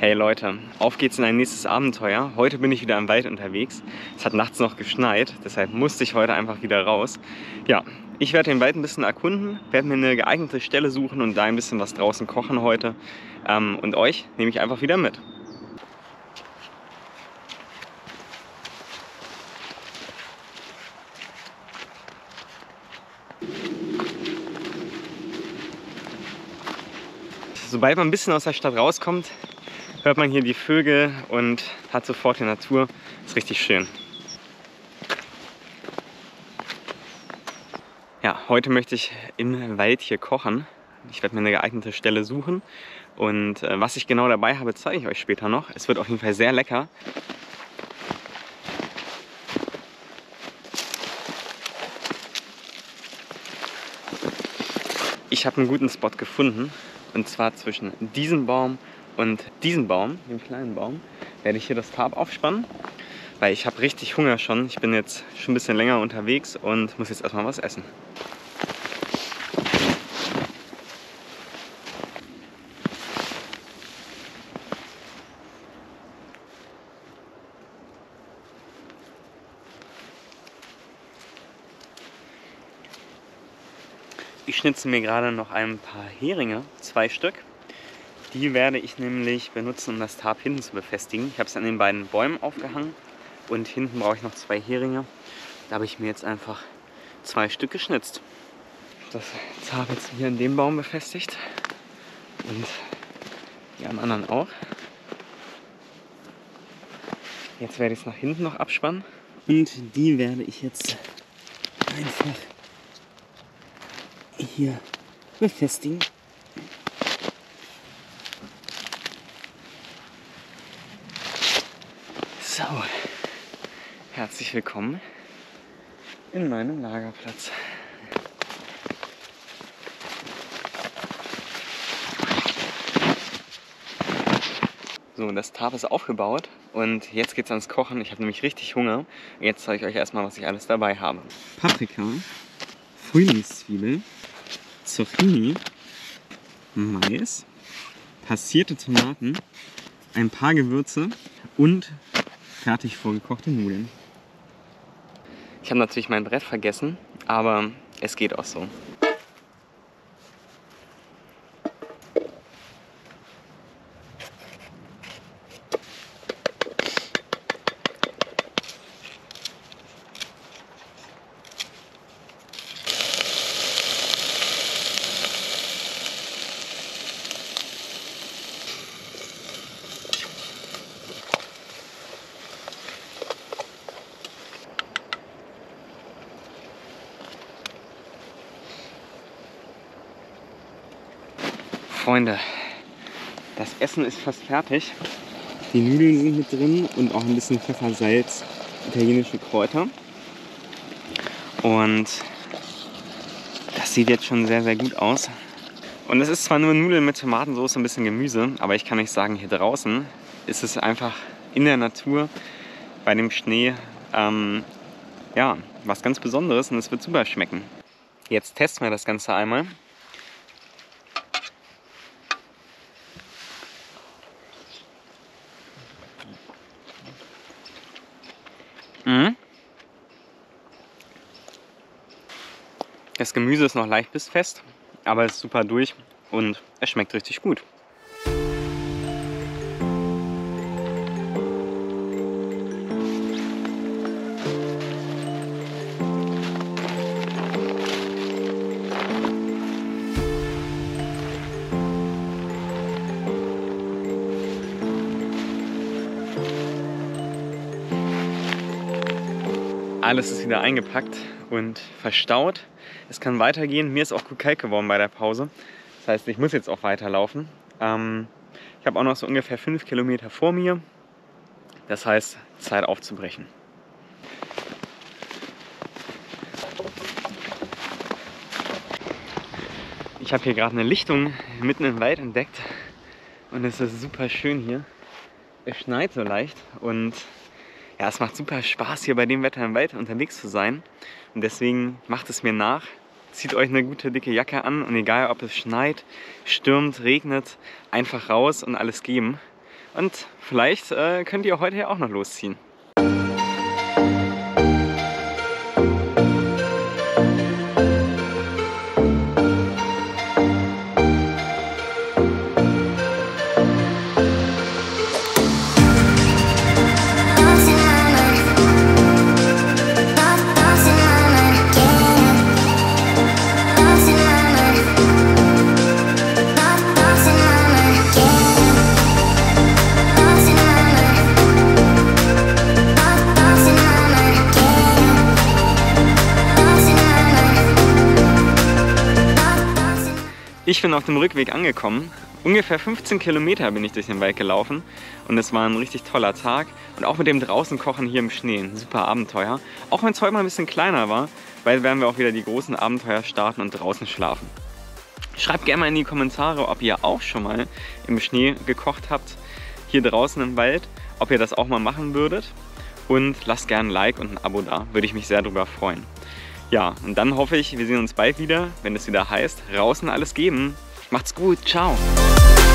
Hey Leute, auf geht's in ein nächstes Abenteuer. Heute bin ich wieder im Wald unterwegs. Es hat nachts noch geschneit, deshalb musste ich heute einfach wieder raus. Ja, ich werde den Wald ein bisschen erkunden, werde mir eine geeignete Stelle suchen und da ein bisschen was draußen kochen heute. Und euch nehme ich einfach wieder mit. Sobald man ein bisschen aus der Stadt rauskommt, hört man hier die Vögel und hat sofort die Natur. Ist richtig schön. Ja, heute möchte ich im Wald hier kochen. Ich werde mir eine geeignete Stelle suchen. Und was ich genau dabei habe, zeige ich euch später noch. Es wird auf jeden Fall sehr lecker. Ich habe einen guten Spot gefunden. Und zwar zwischen diesem Baum und diesem Baum, dem kleinen Baum, werde ich hier das Tarp aufspannen, weil ich habe richtig Hunger schon. Ich bin jetzt schon ein bisschen länger unterwegs und muss jetzt erstmal was essen. Ich schnitze mir gerade noch ein paar Heringe, 2 Stück. Die werde ich nämlich benutzen, um das Tarp hinten zu befestigen. Ich habe es an den beiden Bäumen aufgehangen und hinten brauche ich noch 2 Heringe. Da habe ich mir jetzt einfach 2 Stück geschnitzt. Das Tarp jetzt hier an dem Baum befestigt und hier am anderen auch. Jetzt werde ich es nach hinten noch abspannen und die werde ich jetzt einfach hier befestigen. So, herzlich willkommen in meinem Lagerplatz. So, das Tarp ist aufgebaut und jetzt geht's ans Kochen. Ich habe nämlich richtig Hunger. Jetzt zeige ich euch erstmal, was ich alles dabei habe. Paprika, Frühlingszwiebel, Zucchini, Mais, passierte Tomaten, ein paar Gewürze und fertig vorgekochte Nudeln. Ich habe natürlich mein Brett vergessen, aber es geht auch so. Freunde, das Essen ist fast fertig. Die Nudeln sind mit drin und auch ein bisschen Pfeffer, Salz, italienische Kräuter. Und das sieht jetzt schon sehr, sehr gut aus. Und es ist zwar nur Nudeln mit Tomatensauce, ein bisschen Gemüse, aber ich kann euch sagen, hier draußen ist es einfach in der Natur, bei dem Schnee, ja, was ganz Besonderes und es wird super schmecken. Jetzt testen wir das Ganze einmal. Das Gemüse ist noch leicht bissfest, aber es ist super durch und es schmeckt richtig gut. Alles ist wieder eingepackt und verstaut. Es kann weitergehen. Mir ist auch gut kalt geworden bei der Pause. Das heißt, ich muss jetzt auch weiterlaufen. Ich habe auch noch so ungefähr 5 Kilometer vor mir. Das heißt, Zeit aufzubrechen. Ich habe hier gerade eine Lichtung mitten im Wald entdeckt und es ist super schön hier. Es schneit so leicht und ja, es macht super Spaß, hier bei dem Wetter im Wald unterwegs zu sein. Und deswegen macht es mir nach. Zieht euch eine gute dicke Jacke an und egal ob es schneit, stürmt, regnet, einfach raus und alles geben. Und vielleicht könnt ihr heute ja auch noch losziehen. Ich bin auf dem Rückweg angekommen. Ungefähr 15 Kilometer bin ich durch den Wald gelaufen und es war ein richtig toller Tag. Und auch mit dem draußen kochen hier im Schnee, ein super Abenteuer. Auch wenn es heute mal ein bisschen kleiner war, bald werden wir auch wieder die großen Abenteuer starten und draußen schlafen. Schreibt gerne mal in die Kommentare, ob ihr auch schon mal im Schnee gekocht habt, hier draußen im Wald, ob ihr das auch mal machen würdet. Und lasst gerne ein Like und ein Abo da, würde ich mich sehr darüber freuen. Ja, und dann hoffe ich, wir sehen uns bald wieder, wenn es wieder heißt, draußen alles geben. Macht's gut, ciao!